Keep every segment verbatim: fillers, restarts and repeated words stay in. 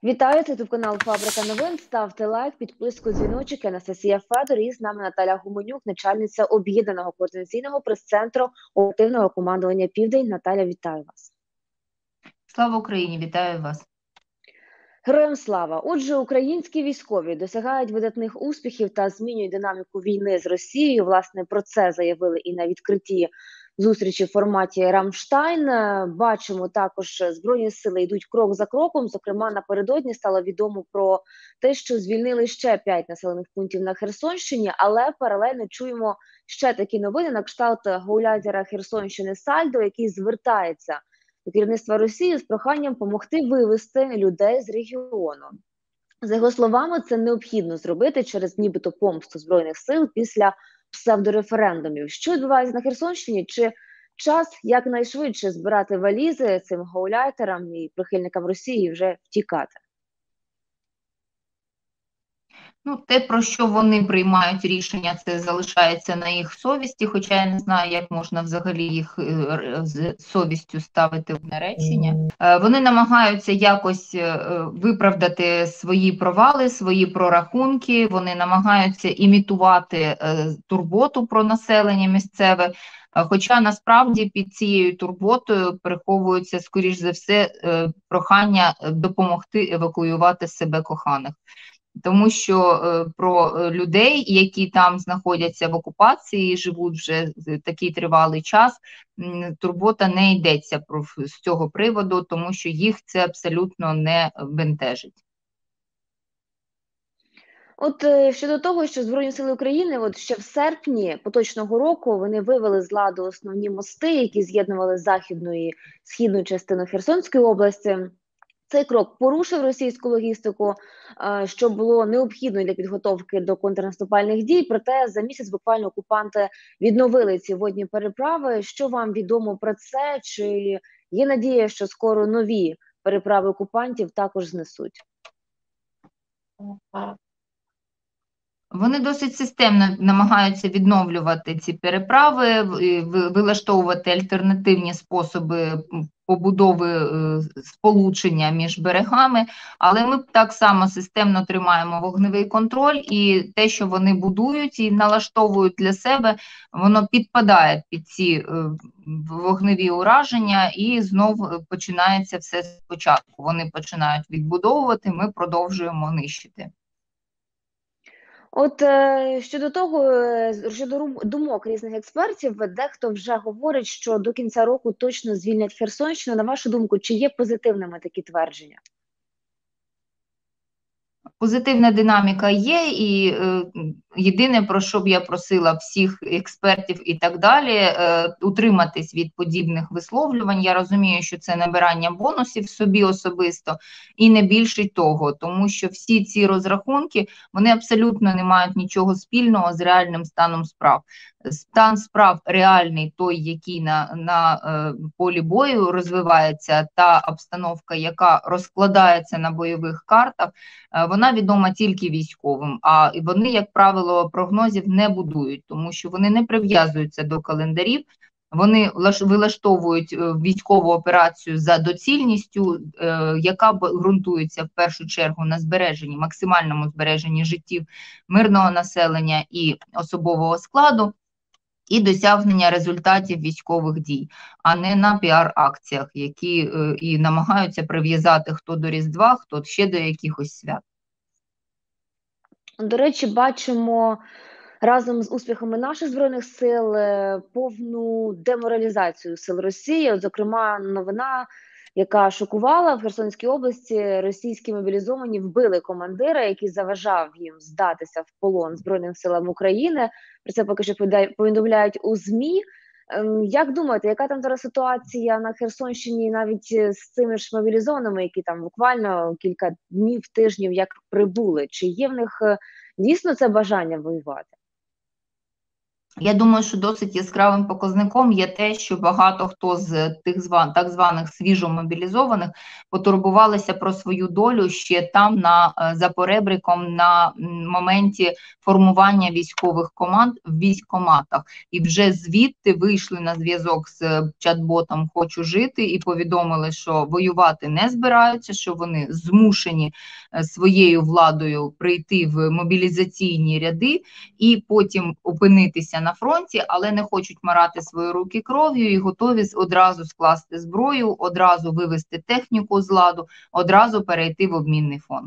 Вітаю, це ютуб канал Фабрика новин. Ставте лайк, підписку, дзвіночок. Анастасія Федор і з нами Наталя Гуменюк, начальниця об'єднаного координаційного прес-центру оперативного командування «Південь». Наталя, вітаю вас. Слава Україні, вітаю вас. Героям слава! Отже, українські військові досягають видатних успіхів та змінюють динаміку війни з Росією. Власне, про це заявили і на відкритті зустрічі в форматі «Рамштайн». Бачимо, також Збройні сили йдуть крок за кроком. Зокрема, напередодні стало відомо про те, що звільнили ще п'ять населених пунктів на Херсонщині, але паралельно чуємо ще такі новини на кшталт гауляйтера Херсонщини Сальдо, який звертається до керівництва Росії з проханням допомогти вивести людей з регіону. За його словами, це необхідно зробити через нібито помсту Збройних сил після псевдореферендумів. Що відбувається на Херсонщині? Чи час якнайшвидше збирати валізи цим гауляйтерам і прихильникам Росії вже втікати? Ну, те, про що вони приймають рішення, це залишається на їх совісті, хоча я не знаю, як можна взагалі їх з совістю ставити в наречення. Вони намагаються якось виправдати свої провали, свої прорахунки, вони намагаються імітувати турботу про населення місцеве, хоча насправді під цією турботою приховується, скоріш за все, прохання допомогти евакуювати себе коханих. Тому що е, про людей, які там знаходяться в окупації, живуть вже такий тривалий час, турбота не йдеться про, з цього приводу, тому що їх це абсолютно не бентежить. От щодо того, що Збройні сили України от ще в серпні поточного року вони вивели з ладу основні мости, які з'єднували західну і східну частину Херсонської області. Цей крок порушив російську логістику, що було необхідно для підготовки до контрнаступальних дій. Проте за місяць буквально окупанти відновили ці водні переправи. Що вам відомо про це? Чи є надія, що скоро нові переправи окупантів також знесуть? Вони досить системно намагаються відновлювати ці переправи, вилаштовувати альтернативні способи побудови сполучення між берегами, але ми так само системно тримаємо вогневий контроль, і те, що вони будують і налаштовують для себе, воно підпадає під ці вогневі ураження, і знов починається все спочатку. Вони починають відбудовувати, ми продовжуємо нищити. От щодо того, щодо думок різних експертів, дехто вже говорить, що до кінця року точно звільнять Херсонщину. На вашу думку, чи є позитивними такі твердження? Позитивна динаміка є, і е, єдине, про що б я просила всіх експертів і так далі, е, утриматись від подібних висловлювань. Я розумію, що це набирання бонусів собі особисто, і не більше того, тому що всі ці розрахунки, вони абсолютно не мають нічого спільного з реальним станом справ. Стан справ реальний, той, який на, на е, полі бою розвивається, та обстановка, яка розкладається на бойових картах, е, вона відома тільки військовим, а вони, як правило, прогнозів не будують, тому що вони не прив'язуються до календарів, вони вилаштовують військову операцію за доцільністю, е, яка ґрунтується в першу чергу на збереженні, максимальному збереженні життів мирного населення і особового складу, і досягнення результатів військових дій, а не на піар-акціях, які е, і намагаються прив'язати хто до Різдва, хто ще до якихось свят. До речі, бачимо разом з успіхами наших Збройних сил повну деморалізацію сил Росії. От, зокрема, новина, яка шокувала: в Херсонській області російські мобілізовані вбили командира, який заважав їм здатися в полон Збройним силам України. Про це поки що повідомляють у ЗМІ. Як думаєте, яка там зараз ситуація на Херсонщині навіть з цими ж мобілізованими, які там буквально кілька днів, тижнів як прибули? Чи є в них дійсно це бажання воювати? Я думаю, що досить яскравим показником є те, що багато хто з тих зван, так званих свіжомобілізованих потурбувалися про свою долю ще там, на, за поребриком, на моменті формування військових команд в військкоматах. І вже звідти вийшли на зв'язок з чат-ботом «Хочу жити» і повідомили, що воювати не збираються, що вони змушені своєю владою прийти в мобілізаційні ряди і потім опинитися на фронті, але не хочуть марати свої руки кров'ю і готові одразу скласти зброю, одразу вивести техніку з ладу, одразу перейти в обмінний фонд.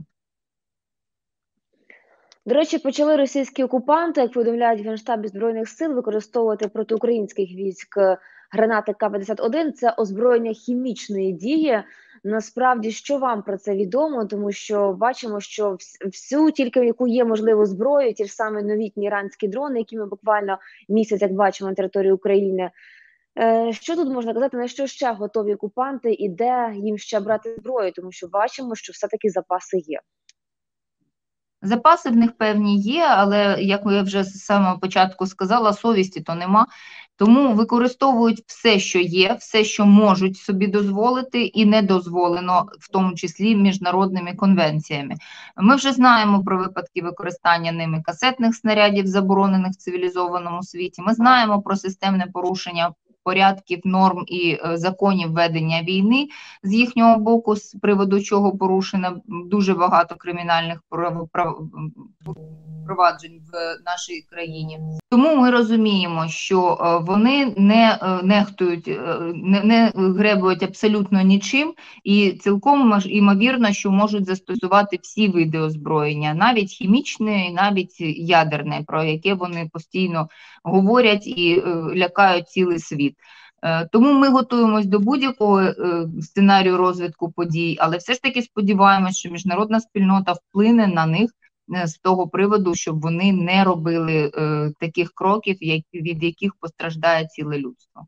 До речі, почали російські окупанти, як повідомляють в Генштабі Збройних сил, використовувати проти українських військ гранати К п'ятдесят один. Це озброєння хімічної дії. Насправді, що вам про це відомо? Тому що бачимо, що всю, тільки яку є можливу зброю, ті ж самі новітні іранські дрони, які ми буквально місяць, як бачимо, на території України. Що тут можна казати, на що ще готові окупанти і де їм ще брати зброю? Тому що бачимо, що все-таки запаси є. Запаси в них певні є, але, як я вже з самого початку сказала, совісті то нема. Тому використовують все, що є, все, що можуть собі дозволити, і не дозволено, в тому числі міжнародними конвенціями. Ми вже знаємо про випадки використання ними касетних снарядів, заборонених в цивілізованому світі. Ми знаємо про системне порушення порядків, норм і е, законів ведення війни з їхнього боку, з приводу чого порушено дуже багато кримінальних прав, прав, проваджень в нашій країні. Тому ми розуміємо, що е, вони не е, нехтують, е, не, не гребують абсолютно нічим, і цілком ймовірно, що можуть застосувати всі види озброєння, навіть хімічне, навіть ядерне, про яке вони постійно говорять і е, лякають цілий світ. Тому ми готуємось до будь-якого сценарію розвитку подій, але все ж таки сподіваємося, що міжнародна спільнота вплине на них з того приводу, щоб вони не робили таких кроків, від яких постраждає ціле людство.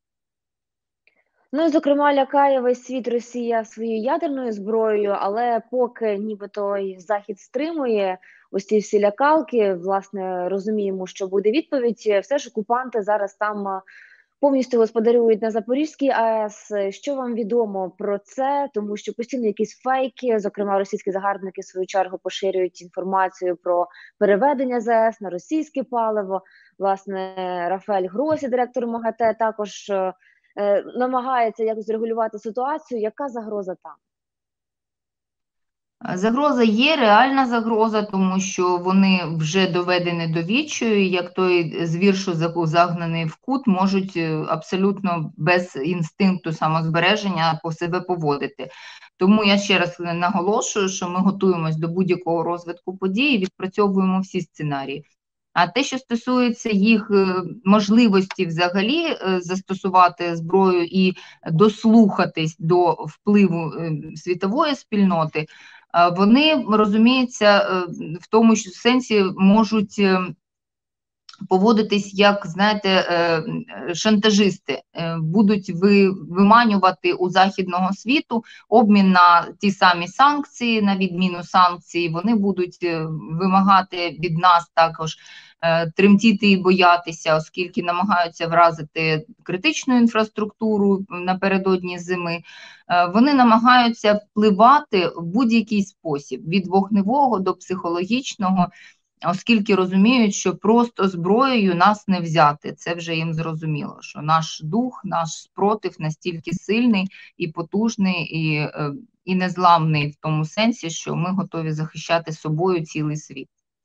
Ну, і, зокрема, лякає весь світ Росія своєю ядерною зброєю, але поки нібито Захід стримує ось ці всі лякалки, власне, розуміємо, що буде відповідь, все ж окупанти зараз там повністю господарюють на Запорізькій АЕС. Що вам відомо про це? Тому що постійно якісь фейки, зокрема російські загарбники в свою чергу поширюють інформацію про переведення ЗАЕС на російське паливо. Власне, Рафаель Гросі, директор МАГАТЕ, також е, намагається якось регулювати ситуацію. Яка загроза там? Загроза є, реальна загроза, тому що вони вже доведені до відчаю, як той звір, що загнаний в кут, можуть абсолютно без інстинкту самозбереження по себе поводити. Тому я ще раз наголошую, що ми готуємось до будь-якого розвитку подій і відпрацьовуємо всі сценарії. А те, що стосується їх можливості взагалі застосувати зброю і дослухатись до впливу світової спільноти, вони, розуміється, в тому ж сенсі можуть поводитись як, знаєте, шантажисти, будуть виманювати у західного світу обмін на ті самі санкції, на відміну санкцій, вони будуть вимагати від нас також тремтіти і боятися, оскільки намагаються вразити критичну інфраструктуру напередодні зими. Вони намагаються впливати в будь-який спосіб, від вогневого до психологічного, оскільки розуміють, що просто зброєю нас не взяти. Це вже їм зрозуміло, що наш дух, наш спротив настільки сильний і потужний, і, і незламний в тому сенсі, що ми готові захищати собою цілий світ.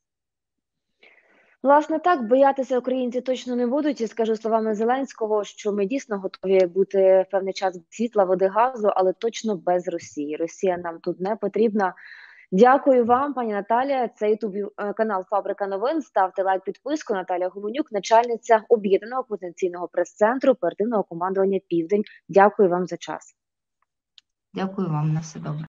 Власне, так, боятися українці точно не будуть. І скажу словами Зеленського, що ми дійсно готові бути певний час без світла, води, газу, але точно без Росії. Росія нам тут не потрібна. Дякую вам, пані Наталія. Це ютуб канал Фабрика новин. Ставте лайк, підписку. Наталія Гуменюк, начальниця об'єднаного координаційного прес-центру оперативного командування «Південь». Дякую вам за час. Дякую вам, на все добре.